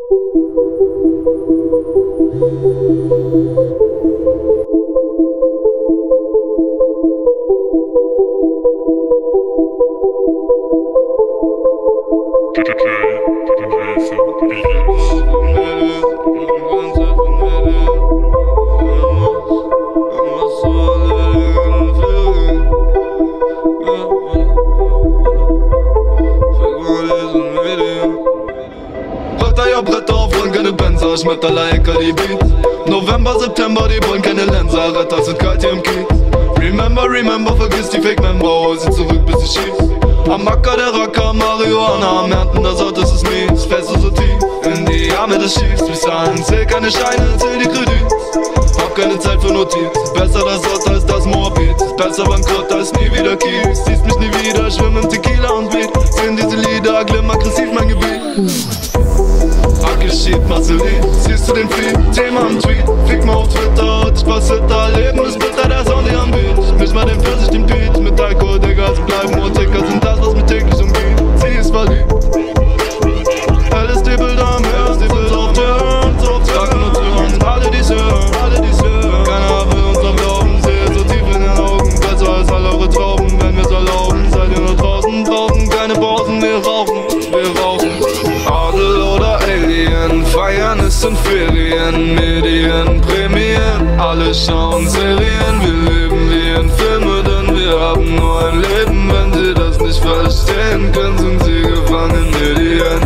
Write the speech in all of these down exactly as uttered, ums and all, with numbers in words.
Bretter auf, wollen keine Benzer, Schmetterler, Ecker, die Beats. November, September, die wollen keine Lenser, Retter sind kalt hier im Kiez. Remember, remember, vergiss die Fake-Member, hol sie zurück, bis sie schießt. Am Acker, der Racker, Marihuana, am Ernten, das Ort, das ist mies. Fest so tief, in die Arme, das schießt. Bis dahin, zähl keine Scheine, zähl die Kredits. Hab keine Zeit für Notiz, besser das Ort als das Moabit. Ist besser bankrott als nie wieder Kies. Siehst mich nie wieder, schwimm im Tequila und Beat. Sehen diese Lieder, glimm aggressiv mein Gebiet. Geschieht, Marceline, siehst du den Feed? Thema am Tweet, fick mal auf Twitter, und ich passiert da, Leben ist bitter, der Sound hier am Beat. Misch mal den Pfirsich dem Beat, mit Alkohol, Digga, sie bleiben nur Ticker, sind das, was mir täglich umgeht. Sie ist verliebt. L S D-Bilder am Herz, die Bilder auf Turn, Tragen und Türen, alle die's hören, alle die's hören. Keiner will uns noch glauben, sehe so tief in den Augen, besser als all eure Trauben, wenn wir's erlauben. Seid ihr nur draußen, draußen, keine Pausen, wir rauchen, wir rauchen. Adel oder Alien, feiern es sind Ferien, Medien, Prämien, alle schauen Serien, wir leben wie in Filmen, denn wir haben nur ein Leben, wenn sie das nicht verstehen können, sind sie gefangen, Medien.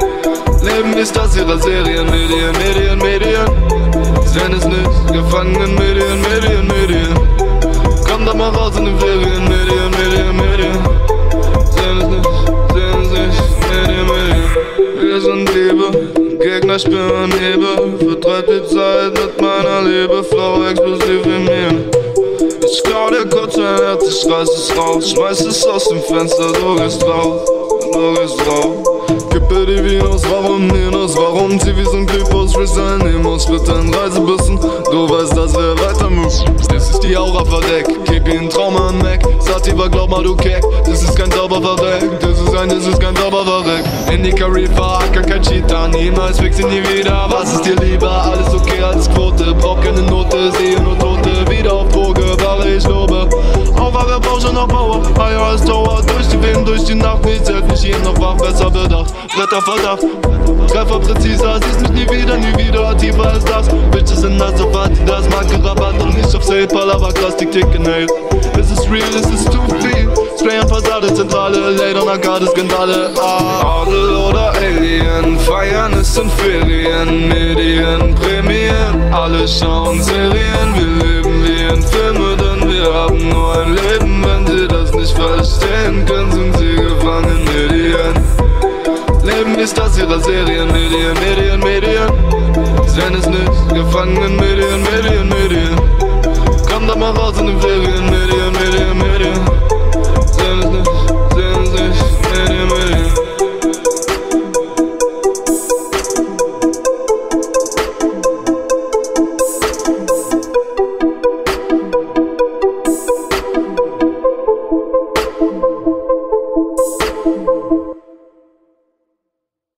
Leben ist das ihrer Serien, Medien, Medien, Medien, sehen es nicht, gefangen, Medien, Medien, Medien. Komm doch mal raus in den Ferien, Medien, Medien, Medien, sehen es nicht, sehen es nicht, Medien, Medien. Wir sind Liebe, Gegner spüren Nebel, vertreib die Zeit mit meiner Liebe, Flow explosiv wie mir. Ich klau dir kurz mein Herz, ich reiß es raus, schmeiß es aus dem Fenster, du gehst raus, du gehst raus. Kippe die Venus, warum Minus, warum zieh wie so'n Krypus, Freestyle Nemos, bitte in Reisebussen, du weißt, dass wir weiter müssen. Das ist die Aura verdeckt, keep ihn Trauma an Mac, Sativa, glaub mal du Keck, das ist kein Zauberverreck, das ist ein, das ist kein Zauberverreck. Indica Reaper, Acker, kein Cheater, niemals fix ihn nie wieder, was ist dir lieber, alles okay als Quote, brauch keine Note, sehe nur Tote, wieder auf Droge, wahre ich lobe. Aufwache, brauch schon noch Power, higher als Tower, durch die Wehen, durch die Nacht, nichts hält mich hier noch wach, besser bedacht. Bretter Verdacht, Treffer präziser, siehst mich nie wieder, nie wieder, tiefer als das. Bitches sind nass auf Adidas, Marke Rabatt und nicht auf Sale, Palaver, krass, dick, dick, genäht. Es ist real, es ist zu viel, Spray an Fassade, Zentrale, Later, Arcade, Skandale. Ah. Adel oder Alien, feiern es sind Ferien, Medien, Prämien, alle schauen Serien, wir leben wie in Filmen, denn wir haben nur ein Leben, wenn sie das nicht verstehen können, sind sie gefangen, Medien. Leben ist das ihrer Serien, Medien, Medien, Medien, sehen es nicht, gefangen, Medien, Medien, Medien. Komm doch mal raus in den Ferien, Medien.